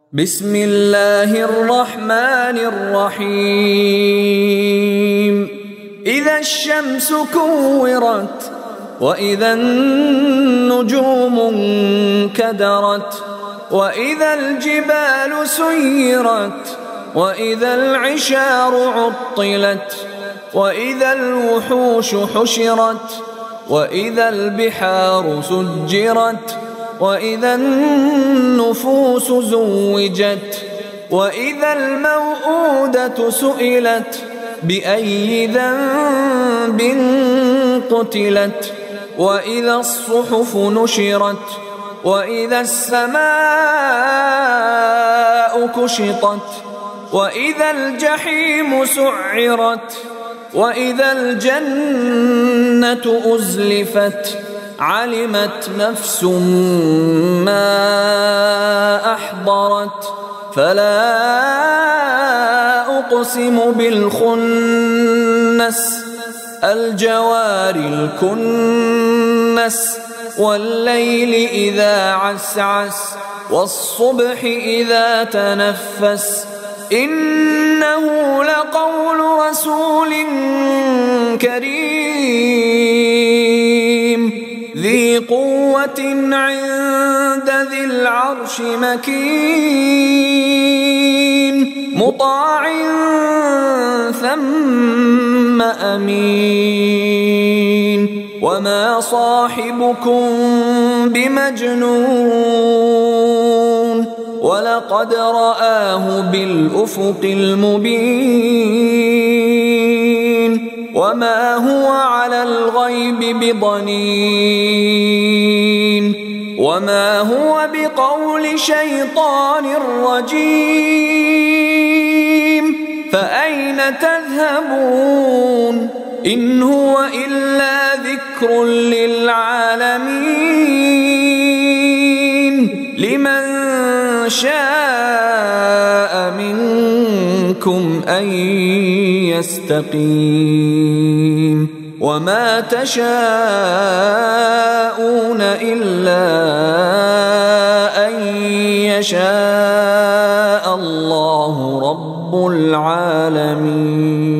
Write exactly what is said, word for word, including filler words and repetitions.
بسم الله الرحمن الرحيم إذا الشمس كورت وإذا النجوم انكدرت وإذا الجبال سيرت وإذا العشار عطلت وإذا الوحوش حشرت وإذا البحار سجرت وإذا النفوس زوجت وإذا الموءودة سئلت بأي ذنب قتلت وإذا الصحف نشرت وإذا السماء كشطت وإذا الجحيم سعرت وإذا الجنة أزلفت علمت نفس ما أحضرت فلا أقسم بالخنس الجوار الكنس والليل إذا عسعس والصبح إذا تنفس إنه لقول رسول كريم ذي قوة عند ذي العرش مكين مطاع ثم أمين وما صاحبكم بمجنون ولقد رآه بالأفق المبين وما هو على الغيب بضنين وما هو بقول شيطان رجيم فأين تذهبون إن هو إلا ذكر للعالمين لمن شاء منكم أن يستقيم وما تشاءون إلا أن يشاء الله رب العالمين.